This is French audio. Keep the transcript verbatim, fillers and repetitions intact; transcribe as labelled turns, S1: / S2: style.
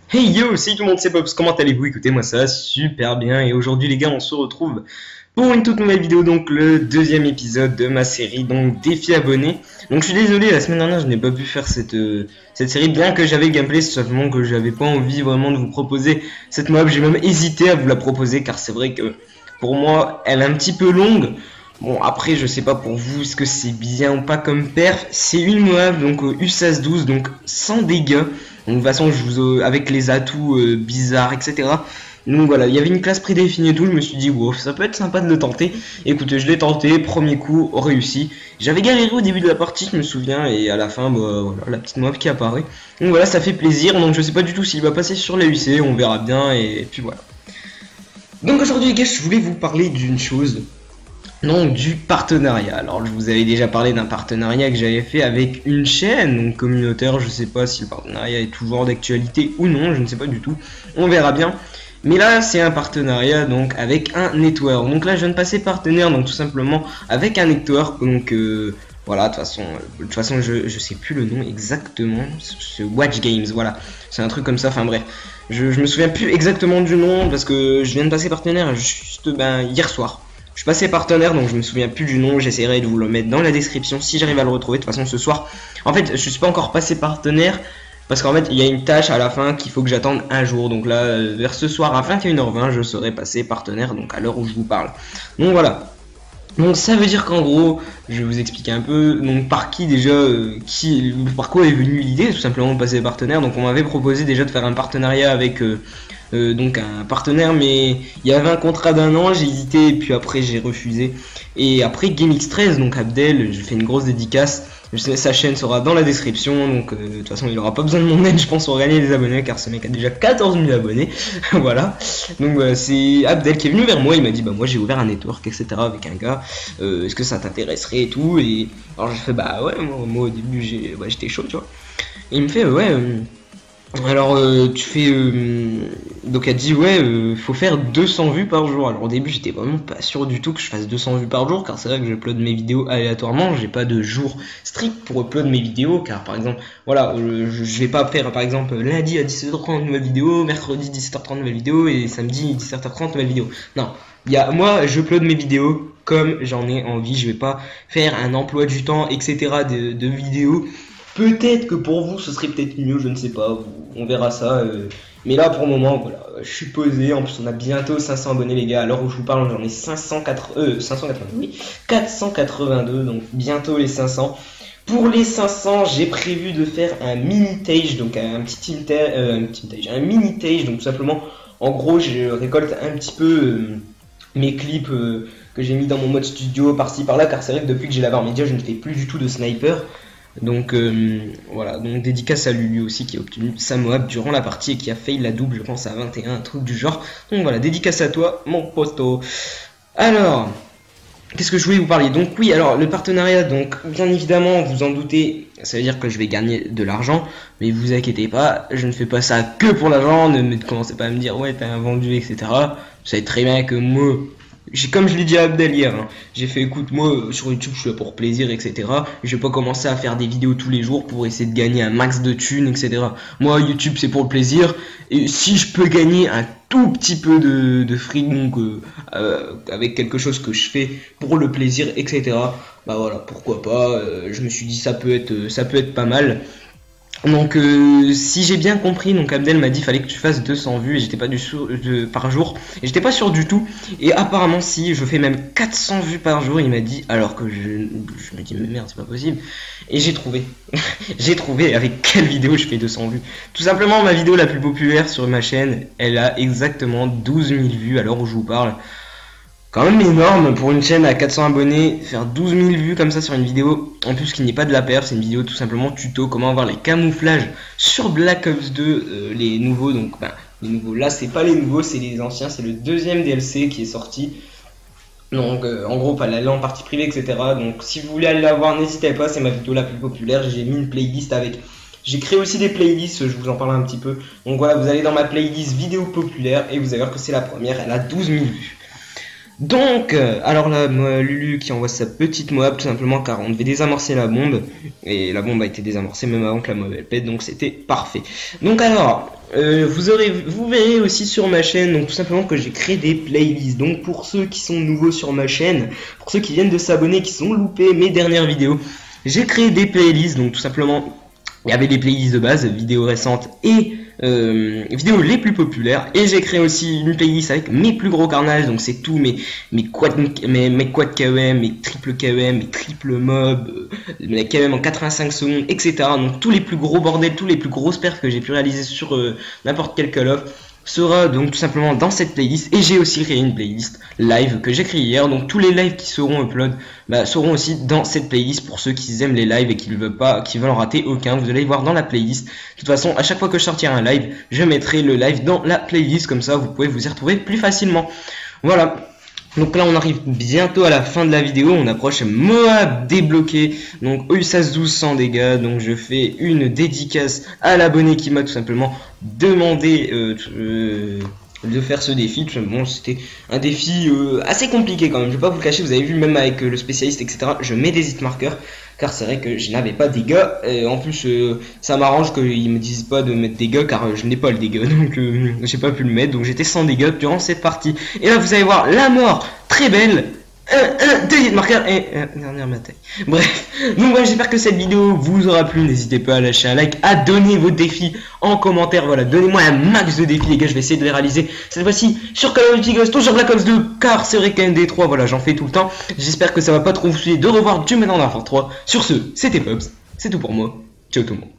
S1: Hey yo, salut tout le monde, c'est Pops, comment allez-vous? Écoutez, moi ça va super bien et aujourd'hui les gars on se retrouve pour une toute nouvelle vidéo, donc le deuxième épisode de ma série, donc défi abonné. Donc je suis désolé, la semaine dernière je n'ai pas pu faire cette, euh, cette série, bien que j'avais le gameplay, c'est simplement que j'avais pas envie vraiment de vous proposer cette map, j'ai même hésité à vous la proposer car c'est vrai que pour moi elle est un petit peu longue. Bon après je sais pas pour vous est-ce que c'est bien ou pas comme perf, c'est une map donc euh, U seize douze donc sans dégâts. Donc de toute façon je vous euh, avec les atouts euh, bizarres etc. Donc voilà, il y avait une classe prédéfinie et tout, je me suis dit wow ça peut être sympa de le tenter. Écoutez je l'ai tenté, premier coup réussi. J'avais galéré au début de la partie je me souviens et à la fin bah, voilà la petite map qui apparaît. Donc voilà ça fait plaisir, donc je sais pas du tout s'il va passer sur la U C, on verra bien et puis voilà. Donc aujourd'hui les gars je voulais vous parler d'une chose. Donc du partenariat. Alors je vous avais déjà parlé d'un partenariat que j'avais fait avec une chaîne donc communautaire. Je sais pas si le partenariat est toujours d'actualité ou non, je ne sais pas du tout. On verra bien. Mais là c'est un partenariat donc avec un network. Donc là je viens de passer partenaire donc tout simplement avec un network. Donc euh, voilà de toute façon, de toute façon je, je sais plus le nom exactement. Ce Watch Games voilà. C'est un truc comme ça. Enfin bref. Je, je me souviens plus exactement du nom parce que je viens de passer partenaire juste ben, hier soir. Je suis passé partenaire donc je me souviens plus du nom, j'essaierai de vous le mettre dans la description si j'arrive à le retrouver. De toute façon ce soir, en fait je suis pas encore passé partenaire parce qu'en fait il y a une tâche à la fin qu'il faut que j'attende un jour. Donc là vers ce soir à vingt et une heures vingt je serai passé partenaire donc à l'heure où je vous parle. Donc voilà. Donc ça veut dire qu'en gros, je vais vous expliquer un peu donc par qui déjà, euh, qui, par quoi est venue l'idée tout simplement de passer partenaire. Donc on m'avait proposé déjà de faire un partenariat avec euh, euh, donc un partenaire, mais il y avait un contrat d'un an, j'ai hésité et puis après j'ai refusé. Et après GameX treize, donc Abdel, je fais une grosse dédicace. Je sais, sa chaîne sera dans la description, donc euh, de toute façon il aura pas besoin de mon aide je pense pour gagner des abonnés car ce mec a déjà quatorze mille abonnés. Voilà. Donc voilà, c'est Abdel qui est venu vers moi, il m'a dit bah moi j'ai ouvert un network etc avec un gars, euh, est-ce que ça t'intéresserait et tout. Et alors j'ai fait bah ouais moi, moi au début j'ai ouais, j'étais chaud tu vois. Et il me fait ouais euh, alors euh, tu fais euh, donc elle dit ouais euh, faut faire deux cents vues par jour. Alors au début j'étais vraiment pas sûr du tout que je fasse deux cents vues par jour car c'est vrai que j'upload mes vidéos aléatoirement, j'ai pas de jour strict pour upload mes vidéos car par exemple voilà euh, je, je vais pas faire par exemple lundi à dix-sept heures trente nouvelle vidéo, mercredi dix-sept heures trente nouvelle vidéo et samedi dix-sept heures trente nouvelle vidéo. Non, il y a moi j'upload mes vidéos comme j'en ai envie, je vais pas faire un emploi du temps etc de, de vidéos. Peut-être que pour vous ce serait peut-être mieux, je ne sais pas, on verra ça. Euh, mais là pour le moment, voilà, je suis posé. En plus, on a bientôt cinq cents abonnés, les gars. À l'heure où je vous parle, j'en ai cinq cent quatre, euh, cinq cent quatre-vingt-deux, oui, quatre cent quatre-vingt-deux, donc bientôt les cinq cents. Pour les cinq cents, j'ai prévu de faire un mini tage, donc un petit inter, euh, un petit tage, un mini tage, donc tout simplement, en gros, je récolte un petit peu euh, mes clips euh, que j'ai mis dans mon mode studio par-ci par-là, car c'est vrai que depuis que j'ai la barre média, je ne fais plus du tout de sniper. Donc euh, voilà, donc dédicace à lui aussi qui a obtenu sa Moab durant la partie et qui a failli la double, je pense à vingt et un, un truc du genre. Donc voilà, dédicace à toi, mon posto. Alors, qu'est-ce que je voulais vous parler? Donc oui, alors le partenariat, donc bien évidemment, vous en doutez, ça veut dire que je vais gagner de l'argent, mais vous inquiétez pas, je ne fais pas ça que pour l'argent, ne me commencez pas à me dire ouais t'as vendu, et cetera. Vous savez très bien que moi, j'ai comme je l'ai dit à Abdel hier, hein, j'ai fait écoute moi sur YouTube je suis là pour plaisir et cetera. Je vais pas commencer à faire des vidéos tous les jours pour essayer de gagner un max de thunes et cetera. Moi YouTube c'est pour le plaisir et si je peux gagner un tout petit peu de, de fric donc euh, euh, avec quelque chose que je fais pour le plaisir et cetera. Bah voilà pourquoi pas. Euh, je me suis dit ça peut être ça peut être pas mal. Donc euh, si j'ai bien compris, donc Abdel m'a dit fallait que tu fasses deux cents vues et j'étais pas du sûr de, par jour et j'étais pas sûr du tout et apparemment si je fais même quatre cents vues par jour il m'a dit alors que je, je me dis mais merde c'est pas possible et j'ai trouvé j'ai trouvé avec quelle vidéo je fais deux cents vues. Tout simplement ma vidéo la plus populaire sur ma chaîne elle a exactement douze mille vues à l'heure où je vous parle. Quand même énorme pour une chaîne à quatre cents abonnés, faire douze mille vues comme ça sur une vidéo, en plus qu'il n'y ait pas de la perf, c'est une vidéo tout simplement tuto, comment avoir les camouflages sur Black Ops deux, euh, les nouveaux, donc ben, les nouveaux, là c'est pas les nouveaux, c'est les anciens, c'est le deuxième D L C qui est sorti, donc euh, en gros pas l'aller en partie privée et cetera, donc si vous voulez aller la voir n'hésitez pas, c'est ma vidéo la plus populaire, j'ai mis une playlist avec, j'ai créé aussi des playlists, je vous en parle un petit peu, donc voilà vous allez dans ma playlist vidéo populaire et vous allez voir que c'est la première, elle a douze mille vues. Donc, euh, alors là, moi, Lulu qui envoie sa petite Moab tout simplement car on devait désamorcer la bombe. Et la bombe a été désamorcée même avant que la Moab elle pète, donc c'était parfait. Donc alors, euh, vous aurez, vous verrez aussi sur ma chaîne, donc tout simplement que j'ai créé des playlists. Donc pour ceux qui sont nouveaux sur ma chaîne, pour ceux qui viennent de s'abonner, qui sont loupés mes dernières vidéos, j'ai créé des playlists, donc tout simplement... Il y avait des playlists de base, vidéos récentes et euh, vidéos les plus populaires. Et j'ai créé aussi une playlist avec mes plus gros carnages. Donc c'est tout mes, mes quad, mes, mes quad K O M, mes triple K O M, mes triple mob, euh, mes K O M en quatre-vingt-cinq secondes, et cetera. Donc tous les plus gros bordels, tous les plus grosses perfs que j'ai pu réaliser sur euh, n'importe quel Call of sera donc tout simplement dans cette playlist. Et j'ai aussi créé une playlist live que j'ai créée hier, donc tous les lives qui seront upload bah, seront aussi dans cette playlist pour ceux qui aiment les lives et qui ne veulent pas, qui veulent en rater aucun. Vous allez voir dans la playlist. De toute façon, à chaque fois que je sortirai un live, je mettrai le live dans la playlist, comme ça vous pouvez vous y retrouver plus facilement. Voilà. Donc là on arrive bientôt à la fin de la vidéo, on approche Moab débloqué, donc O U S A S douze sans dégâts, donc je fais une dédicace à l'abonné qui m'a tout simplement demandé euh, euh, de faire ce défi. Bon, c'était un défi euh, assez compliqué quand même, je vais pas vous le cacher, vous avez vu même avec euh, le spécialiste et cetera, je mets des hit markers. Car c'est vrai que je n'avais pas de dégâts, et en plus euh, ça m'arrange qu'ils me disent pas de mettre des dégâts car euh, je n'ai pas le dégât, donc euh, j'ai pas pu le mettre, donc j'étais sans dégâts durant cette partie. Et là vous allez voir la mort très belle, un, un, deux hit marqueurs et euh, dernière bataille. Bref, donc voilà, j'espère que cette vidéo vous aura plu, n'hésitez pas à lâcher un like, à donner vos défis en commentaire, voilà, donnez-moi un max de défis les gars, je vais essayer de les réaliser cette fois-ci sur Call of Duty Ghost, toujours Black Ops deux, car c'est vrai qu'A M D trois, voilà, j'en fais tout le temps, j'espère que ça va pas trop vous saouler de revoir du Modern Warfare trois. Sur ce, c'était Pops, c'est tout pour moi, ciao tout le monde.